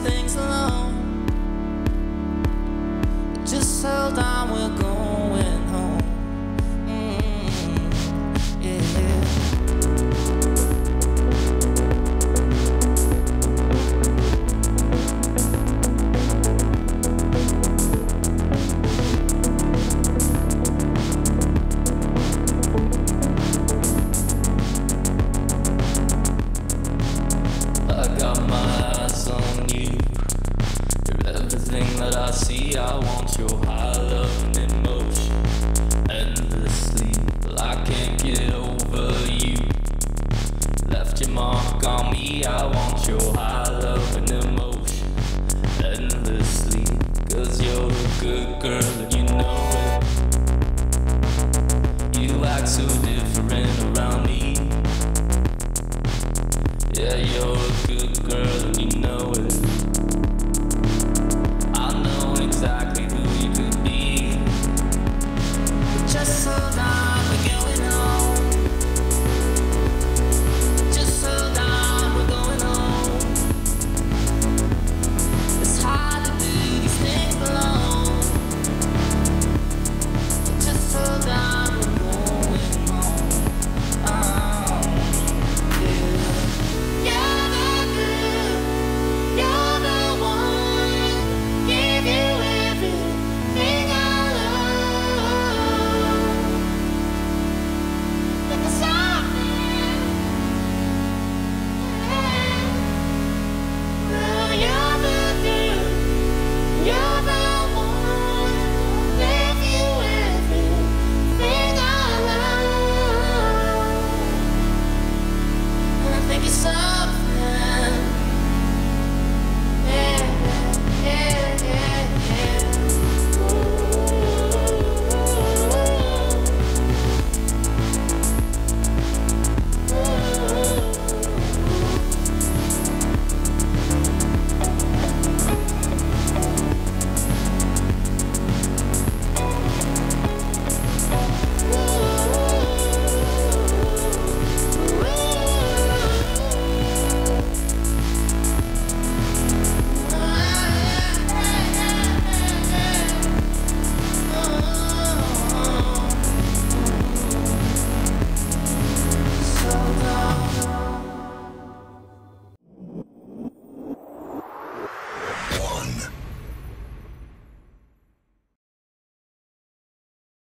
things alone. Just held on, we're going home. Yeah. I got my eyes on you. You're everything that I see. I want your high love and emotion endlessly. Well, I can't get over you. Left your mark on me. I want your high